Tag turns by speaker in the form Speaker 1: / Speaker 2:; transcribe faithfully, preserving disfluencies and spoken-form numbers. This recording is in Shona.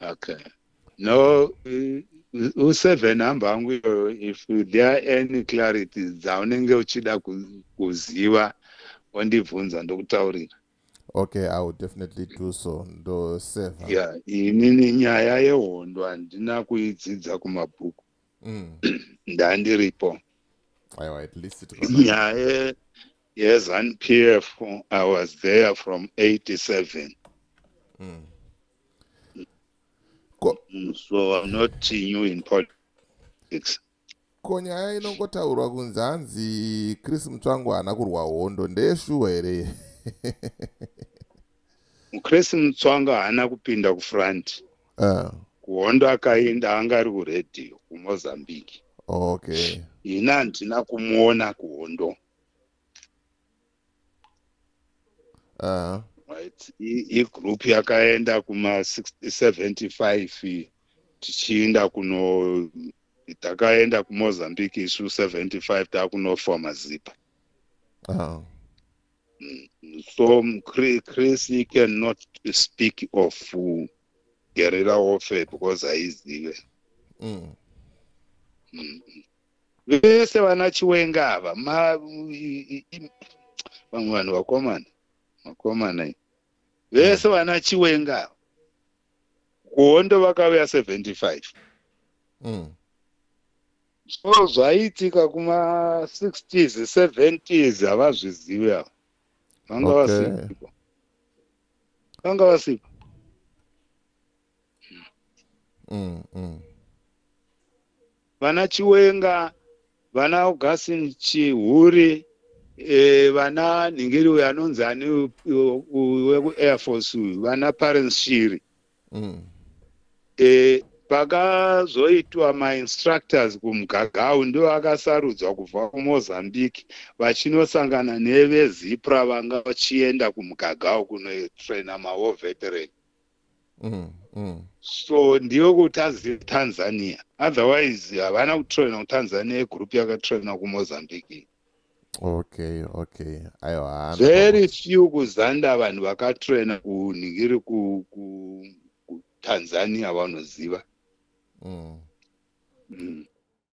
Speaker 1: Okay. No, u seven hamba hangu if there are any clarity dzaunenge uchida kuziva wandibvunza ndokutaurira.
Speaker 2: Okay, I will definitely do so. Ndo save.
Speaker 1: Yeah, inini nyaya yehondo handina kuidzidza kumabhuku.
Speaker 2: Mm.
Speaker 1: Ndandiripo.
Speaker 2: Aiwa, at least it
Speaker 1: Nyaya yeZANU P F, I was there from eighty-seven.
Speaker 2: Mm.
Speaker 1: So I'm not new in politics.
Speaker 2: Ko nyaya inongotaurwa kunzi hanzi Chris Mutsvangu haana kurwa hondo ndeyeshuwa here?
Speaker 1: Chris Mutsvangu haana kupinda kufront.
Speaker 2: Uh.
Speaker 1: Kuhondo akaenda anga ari kuredhiyo kuMozambique.
Speaker 2: Okay.
Speaker 1: Ina handina kumuona kuhondo.
Speaker 2: Uh.
Speaker 1: Right. I group yakaenda kuma sixty seventy-five tichienda kuno takaenda kuMozambique isu seventy-five takunofoma zipa.
Speaker 2: Uh.
Speaker 1: Mm. So Chris he cannot speak of uh, guerrilla warfare because haizive.
Speaker 2: Mm.
Speaker 1: Mm. Vese vana Chiwenga ava ma vamwe vanhu vakomana vakomana vese vana Chiwenga kuhondo vakauya seventy-five.
Speaker 2: Mm.
Speaker 1: So zvaitika kuma sixties seventies havazvizivi ava vanga vasipo vanga vasipo.
Speaker 2: Mm. Mm.
Speaker 1: Vana Chiwenga, vana Augustine Chihuri, eh, vana Ningiri uyu anonzi ani weku Air Force uyu, vana Parents Shiri.
Speaker 2: Mm.
Speaker 1: Eh, pakazoitwa ma-instructors kumugagau ndo akasarudzwa kubva kuMozambique vachinosangana neveZIPRA vanga vachienda kumugagau kunotraina ma-war veteran.
Speaker 2: Mm. Mm.
Speaker 1: So ndiyo kutazi Tanzania. Otherwise havana kutraina kuTanzania group yakatraina kuMozambique.
Speaker 2: Okay, okay. Aiwa.
Speaker 1: Very few kuzanda vanhu vakatraina kuningiri ku, ku, ku Tanzania vanoziva.
Speaker 2: Mm.
Speaker 1: Mm.